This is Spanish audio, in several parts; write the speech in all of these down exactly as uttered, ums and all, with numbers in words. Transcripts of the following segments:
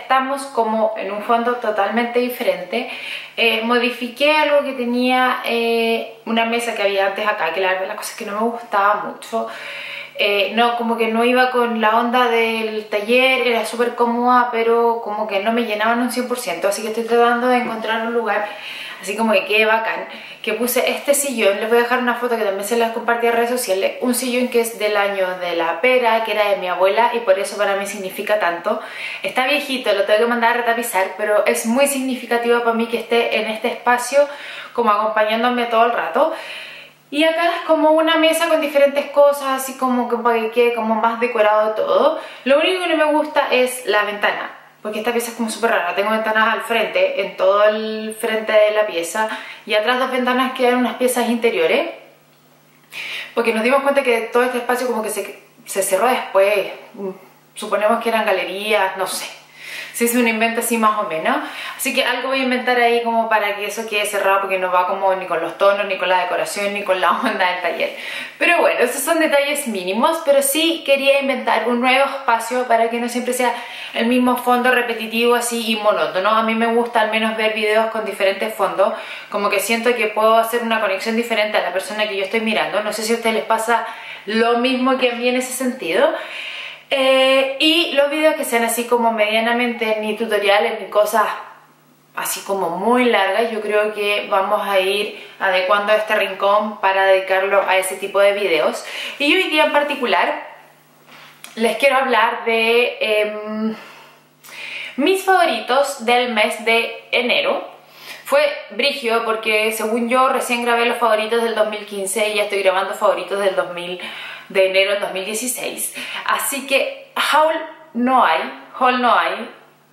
estamos como en un fondo totalmente diferente. Eh, modifiqué algo que tenía, eh, una mesa que había antes acá, que la verdad las cosas que no me gustaba mucho. Eh, no, como que no iba con la onda del taller, era súper cómoda, pero como que no me llenaban un cien por ciento, así que estoy tratando de encontrar un lugar así como que quede bacán, que puse este sillón. Les voy a dejar una foto que también se las compartí en redes sociales, un sillón que es del año de la pera, que era de mi abuela, y por eso para mí significa tanto. Está viejito, lo tengo que mandar a retapizar, pero es muy significativo para mí que esté en este espacio como acompañándome todo el rato. Y acá es como una mesa con diferentes cosas, así como que para que quede como más decorado todo. Lo único que no me gusta es la ventana, porque esta pieza es como súper rara. Tengo ventanas al frente, en todo el frente de la pieza, y atrás dos ventanas que eran unas piezas interiores, porque nos dimos cuenta que todo este espacio como que se, se cerró después. Suponemos que eran galerías, no sé. Se hizo un invento así más o menos, así que algo voy a inventar ahí como para que eso quede cerrado, porque no va como ni con los tonos, ni con la decoración, ni con la onda del taller. Pero bueno, esos son detalles mínimos, pero sí quería inventar un nuevo espacio para que no siempre sea el mismo fondo repetitivo así y monótono. A mí me gusta al menos ver videos con diferentes fondos, como que siento que puedo hacer una conexión diferente a la persona que yo estoy mirando. No sé si a ustedes les pasa lo mismo que a mí en ese sentido. Eh, y los videos que sean así como medianamente ni tutoriales ni cosas así como muy largas, yo creo que vamos a ir adecuando este rincón para dedicarlo a ese tipo de videos. Y hoy día en particular les quiero hablar de eh, mis favoritos del mes de enero. Fue brígido porque según yo recién grabé los favoritos del dos mil quince y ya estoy grabando favoritos del dos mil de enero del dos mil dieciséis, así que haul no hay, haul no hay,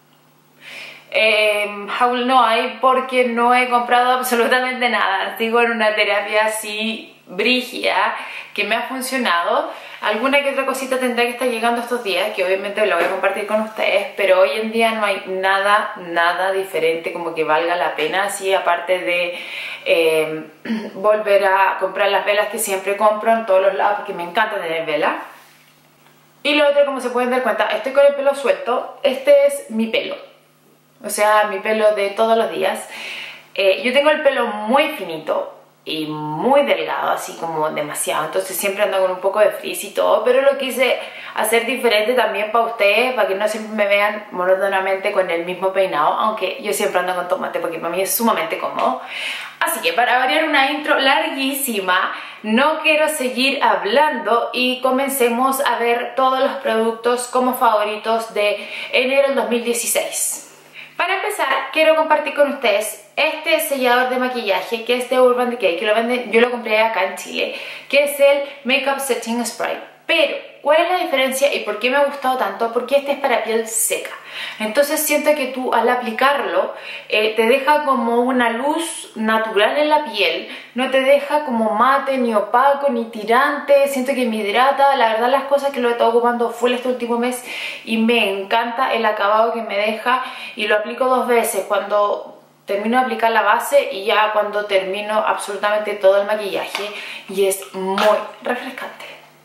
eh, haul no hay porque no he comprado absolutamente nada. Sigo en una terapia así brígida que me ha funcionado. Alguna que otra cosita tendrá que estar llegando estos días, que obviamente la voy a compartir con ustedes, pero hoy en día no hay nada, nada diferente como que valga la pena, así aparte de eh, volver a comprar las velas que siempre compro en todos los lados, porque me encanta tener velas. Y lo otro, como se pueden dar cuenta, estoy con el pelo suelto. Este es mi pelo, o sea, mi pelo de todos los días. Eh, yo tengo el pelo muy finito y muy delgado, así como demasiado, entonces siempre ando con un poco de frizz y todo, pero lo quise hacer diferente también para ustedes, para que no siempre me vean monótonamente con el mismo peinado, aunque yo siempre ando con tomate porque para mí es sumamente cómodo. Así que para variar una intro larguísima, no quiero seguir hablando y comencemos a ver todos los productos como favoritos de enero del dos mil dieciséis. Para empezar, quiero compartir con ustedes este sellador de maquillaje que es de Urban Decay, que lo venden, yo lo compré acá en Chile, que es el Makeup Setting Spray. Pero, ¿cuál es la diferencia y por qué me ha gustado tanto? Porque este es para piel seca. Entonces siento que tú al aplicarlo eh, te deja como una luz natural en la piel, no te deja como mate, ni opaco, ni tirante. Siento que me hidrata. La verdad, las cosas que lo he estado ocupando full este último mes y me encanta el acabado que me deja, y lo aplico dos veces, cuando termino de aplicar la base y ya cuando termino absolutamente todo el maquillaje, y es muy refrescante.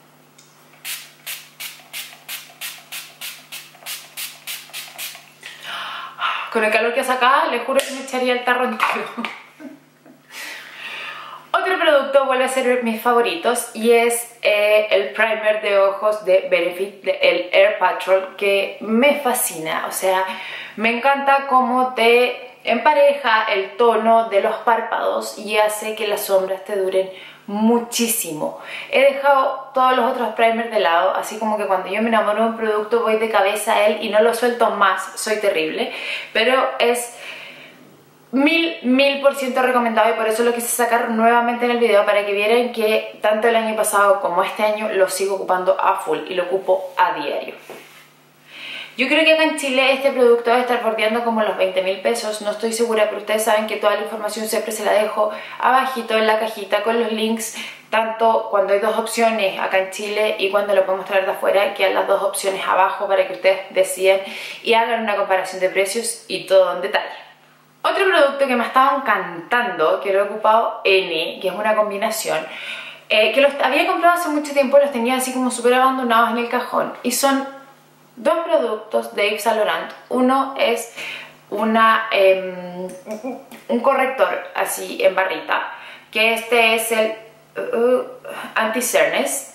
Con el calor que hace acá, les juro que me echaría el tarro entero. Otro producto vuelve a ser mis favoritos y es eh, el primer de ojos de Benefit, de el Air Patrol, que me fascina. O sea, me encanta cómo te empareja el tono de los párpados y hace que las sombras te duren muchísimo. He dejado todos los otros primers de lado, así como que cuando yo me enamoro de un producto voy de cabeza a él y no lo suelto más, soy terrible, pero es mil, mil por ciento recomendado, y por eso lo quise sacar nuevamente en el video, para que vieran que tanto el año pasado como este año lo sigo ocupando a full y lo ocupo a diario. Yo creo que acá en Chile este producto debe estar bordeando como los veinte mil pesos, no estoy segura, pero ustedes saben que toda la información siempre se la dejo abajito en la cajita con los links, tanto cuando hay dos opciones acá en Chile y cuando lo podemos traer de afuera, quedan las dos opciones abajo para que ustedes decidan y hagan una comparación de precios y todo en detalle. Otro producto que me estaba encantando, que lo he ocupado N, que es una combinación, eh, que los había comprado hace mucho tiempo, los tenía así como súper abandonados en el cajón, y son dos productos de Yves Saint Laurent. Uno es una, eh, un corrector así en barrita, que este es el uh, Anti-Cernes,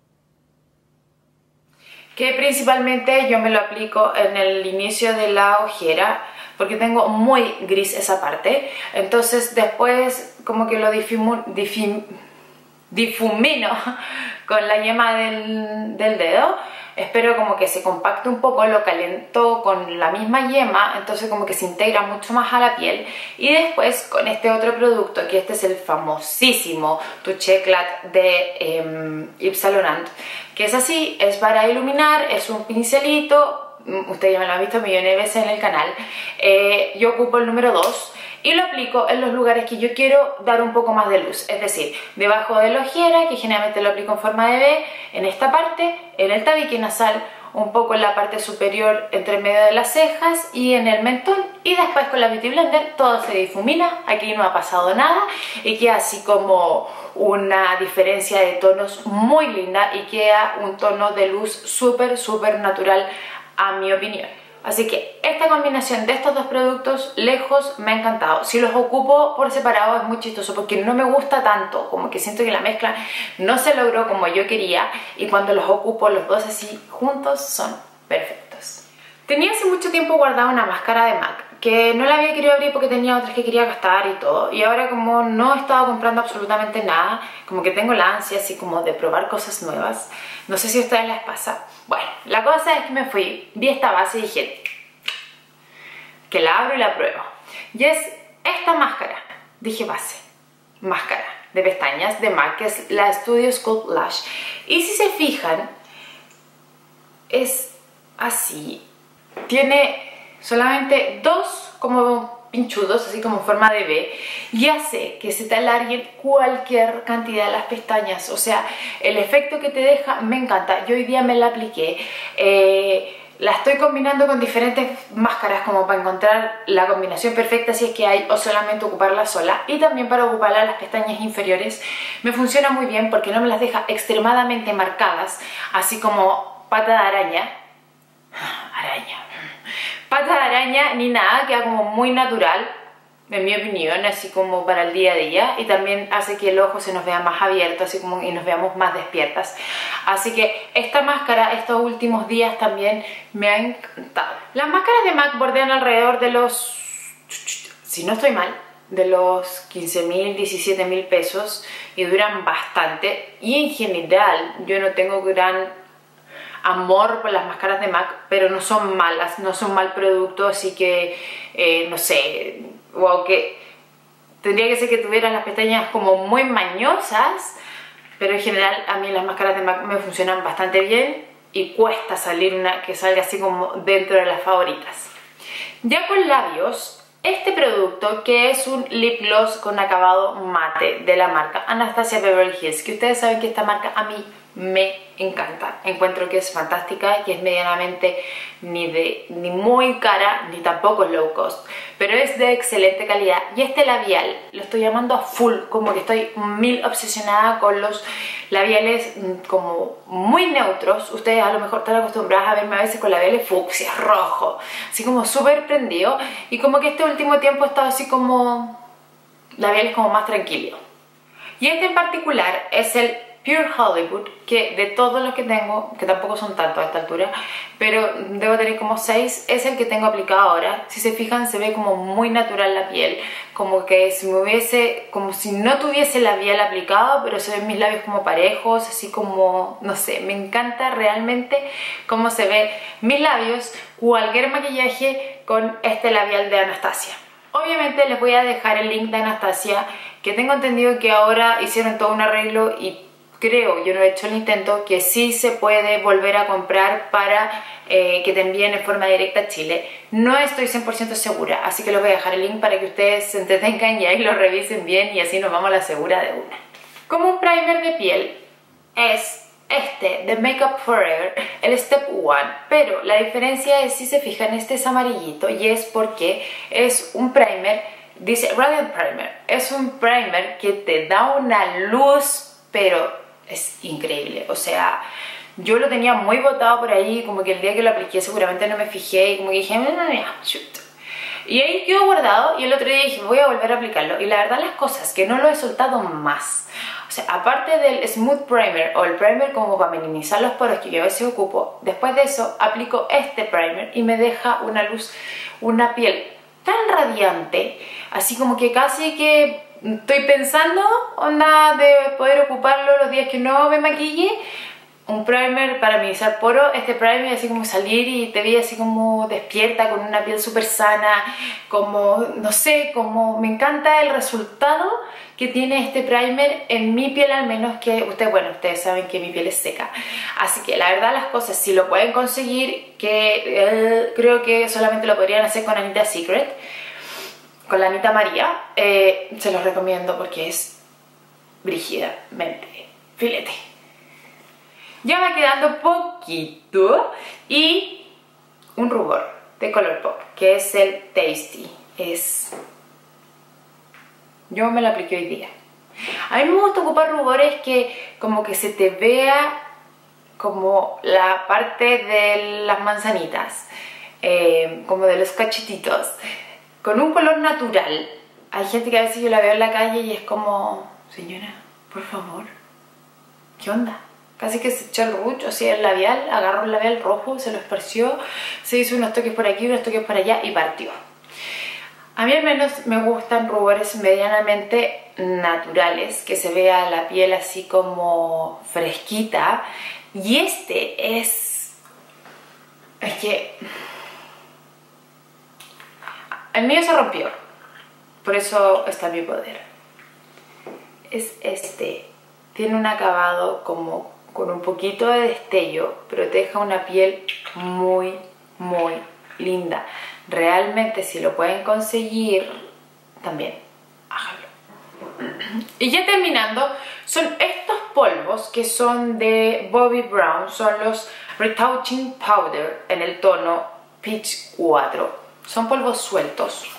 que principalmente yo me lo aplico en el inicio de la ojera porque tengo muy gris esa parte. Entonces después como que lo difumo, difum, difumino con la yema del, del dedo. Espero como que se compacte un poco, lo caliento con la misma yema, entonces como que se integra mucho más a la piel. Y después con este otro producto, que este es el famosísimo Touché Éclat de eh, Yves Saint Laurent, que es así, es para iluminar, es un pincelito, ustedes ya me lo han visto millones de veces en el canal. Eh, yo ocupo el número dos y lo aplico en los lugares que yo quiero dar un poco más de luz, es decir, debajo de la ojera, que generalmente lo aplico en forma de V, en esta parte, en el tabique nasal, un poco en la parte superior entre medio de las cejas y en el mentón, y después con la Beauty Blender todo se difumina. Aquí no ha pasado nada y queda así como una diferencia de tonos muy linda y queda un tono de luz súper súper natural a mi opinión. Así que esta combinación de estos dos productos lejos me ha encantado. Si los ocupo por separado es muy chistoso porque no me gusta tanto, como que siento que la mezcla no se logró como yo quería, y cuando los ocupo los dos así juntos son perfectos. Tenía hace mucho tiempo guardada una máscara de MAC que no la había querido abrir porque tenía otras que quería gastar y todo, y ahora como no he estado comprando absolutamente nada, como que tengo la ansia así como de probar cosas nuevas. No sé si a ustedes les pasa. Bueno, la cosa es que me fui, vi esta base y dije que la abro y la pruebo, y es esta máscara. Dije base, máscara de pestañas de MAC, que es la Studio Sculpt Lash, y si se fijan es así, tiene solamente dos como pinchudos, así como en forma de V, y hace que se te alarguen cualquier cantidad de las pestañas. O sea, el efecto que te deja me encanta. Yo hoy día me la apliqué, eh, la estoy combinando con diferentes máscaras como para encontrar la combinación perfecta si es que hay, o solamente ocuparla sola, y también para ocuparla las pestañas inferiores. Me funciona muy bien porque no me las deja extremadamente marcadas, así como pata de araña, araña, pata de araña ni nada, queda como muy natural, en mi opinión, así como para el día a día, y también hace que el ojo se nos vea más abierto, así como y nos veamos más despiertas. Así que esta máscara estos últimos días también me ha encantado. Las máscaras de MAC bordean alrededor de los, si no estoy mal, de los quince mil, diecisiete mil pesos, y duran bastante, y en general yo no tengo gran amor por las máscaras de MAC, pero no son malas, no son mal producto, así que eh, no sé, wow, que tendría que ser que tuvieran las pestañas como muy mañosas, pero en general a mí las máscaras de MAC me funcionan bastante bien y cuesta salir una que salga así como dentro de las favoritas. Ya con labios, este producto, que es un lip gloss con acabado mate de la marca Anastasia Beverly Hills, que ustedes saben que esta marca a mí me encanta, encuentro que es fantástica, que es medianamente ni, de, ni muy cara ni tampoco es low cost, pero es de excelente calidad. Y este labial lo estoy llamando a full, como que estoy mil obsesionada con los labiales como muy neutros. Ustedes a lo mejor están acostumbradas a verme a veces con labiales fucsia, rojo, así como súper prendido, y como que este último tiempo he estado así como labiales como más tranquilos. Y este en particular es el Pure Hollywood, que de todos los que tengo, que tampoco son tantos a esta altura, pero debo tener como seis, es el que tengo aplicado ahora. Si se fijan, se ve como muy natural la piel, como que si me hubiese, como si no tuviese labial aplicado, pero se ven mis labios como parejos, así como, no sé, me encanta realmente cómo se ve mis labios, cualquier maquillaje con este labial de Anastasia. Obviamente les voy a dejar el link de Anastasia, que tengo entendido que ahora hicieron todo un arreglo y creo, yo no he hecho el intento, que sí se puede volver a comprar para eh, que te envíen en forma directa a Chile. No estoy cien por ciento segura, así que les voy a dejar el link para que ustedes se entretengan y ahí lo revisen bien, y así nos vamos a la segura de una. Como un primer de piel es este de Makeup Forever, el Step One, pero la diferencia es, si se fijan, este es amarillito, y es porque es un primer, dice Radiant Primer, es un primer que te da una luz, pero es increíble. O sea, Yo lo tenía muy botado por ahí, como que el día que lo apliqué seguramente no me fijé y como que dije, mira, mira, shoot. Y ahí quedó guardado y el otro día dije, voy a volver a aplicarlo. Y la verdad las cosas que no lo he soltado más. O sea, aparte del Smooth Primer o el primer como para minimizar los poros que yo a veces ocupo, después de eso aplico este primer y me deja una luz, una piel tan radiante, así como que casi que estoy pensando, onda, de poder ocuparlo los días que no me maquille. Un primer para minimizar poros, este primer así como salir y te vi así como despierta, con una piel súper sana, como, no sé, como me encanta el resultado que tiene este primer en mi piel, al menos que ustedes, bueno, ustedes saben que mi piel es seca. Así que la verdad las cosas, si lo pueden conseguir, que eh, creo que solamente lo podrían hacer con Anita Secret, con la Anita María, eh, se los recomiendo porque es brígidamente filete. Ya va quedando poquito y un rubor de Colourpop que es el Tasty. Es... Yo me lo apliqué hoy día. A mí me gusta ocupar rubores que como que se te vea como la parte de las manzanitas, eh, como de los cachetitos, con un color natural. Hay gente que a veces yo la veo en la calle y es como, señora, por favor, ¿qué onda? Casi que se echó el rouge, o sea, el labial, agarró el labial rojo, se lo esparció, se hizo unos toques por aquí, unos toques por allá y partió. A mí al menos me gustan rubores medianamente naturales, que se vea la piel así como fresquita. Y este es... es que... el mío se rompió, por eso está en mi poder. Es este, tiene un acabado como... con un poquito de destello, pero te deja una piel muy, muy linda. Realmente, si lo pueden conseguir, también háganlo. Y ya terminando, son estos polvos que son de Bobbi Brown, son los Retouching Powder en el tono Peach cuatro. Son polvos sueltos.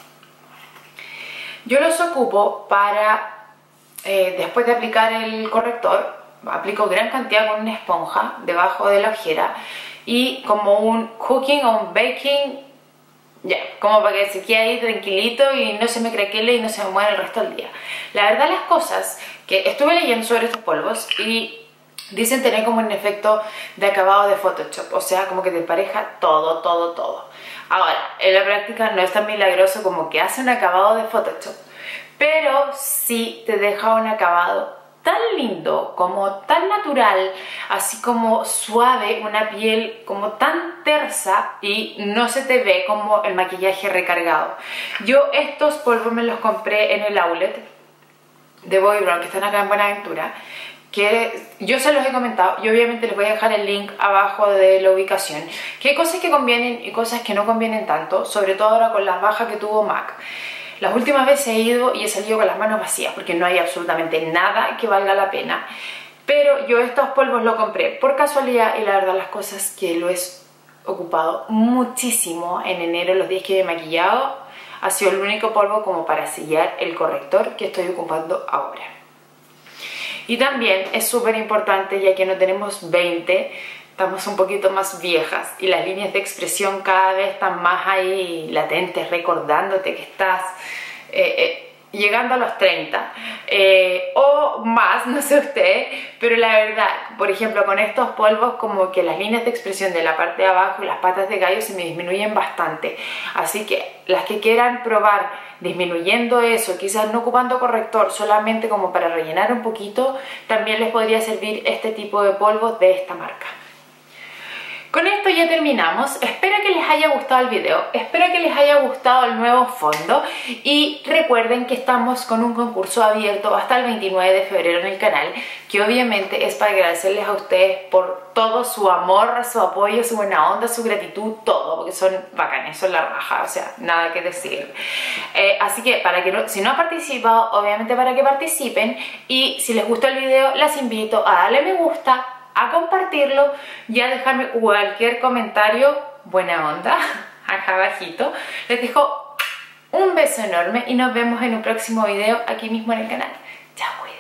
Yo los ocupo para, eh, después de aplicar el corrector, aplico gran cantidad con una esponja debajo de la ojera y como un cooking o un baking, ya, yeah, como para que se quede ahí tranquilito y no se me craquele y no se me muera el resto del día. La verdad las cosas que estuve leyendo sobre estos polvos y dicen tener como un efecto de acabado de Photoshop, o sea, como que te empareja todo, todo, todo. Ahora, en la práctica no es tan milagroso como que hace un acabado de Photoshop, pero sí te deja un acabado tan lindo, como tan natural, así como suave, una piel como tan tersa y no se te ve como el maquillaje recargado. Yo estos polvos me los compré en el outlet de Bobbi Brown, que están acá en Buenaventura, que yo se los he comentado y obviamente les voy a dejar el link abajo de la ubicación, que hay cosas que convienen y cosas que no convienen tanto, sobre todo ahora con las bajas que tuvo MAC. Las últimas veces he ido y he salido con las manos vacías porque no hay absolutamente nada que valga la pena. Pero yo estos polvos los compré por casualidad y la verdad las cosas que lo he ocupado muchísimo en enero, los días que he maquillado, ha sido el único polvo como para sellar el corrector que estoy ocupando ahora. Y también es súper importante, ya que no tenemos veinte, estamos un poquito más viejas y las líneas de expresión cada vez están más ahí latentes, recordándote que estás eh, eh, llegando a los treinta eh, o más, no sé usted, pero la verdad, por ejemplo, con estos polvos como que las líneas de expresión de la parte de abajo y las patas de gallo se me disminuyen bastante, así que las que quieran probar disminuyendo eso, quizás no ocupando corrector, solamente como para rellenar un poquito, también les podría servir este tipo de polvos de esta marca. Con esto ya terminamos. Espero que les haya gustado el video, espero que les haya gustado el nuevo fondo y recuerden que estamos con un concurso abierto hasta el veintinueve de febrero en el canal, que obviamente es para agradecerles a ustedes por todo su amor, su apoyo, su buena onda, su gratitud, todo, porque son bacanes, son la raja, o sea, nada que decir. Eh, así que para que no, si no han participado, obviamente para que participen, y si les gustó el video, las invito a darle me gusta, a compartirlo y a dejarme cualquier comentario buena onda acá abajito. Les dejo un beso enorme y nos vemos en un próximo video aquí mismo en el canal. Chao.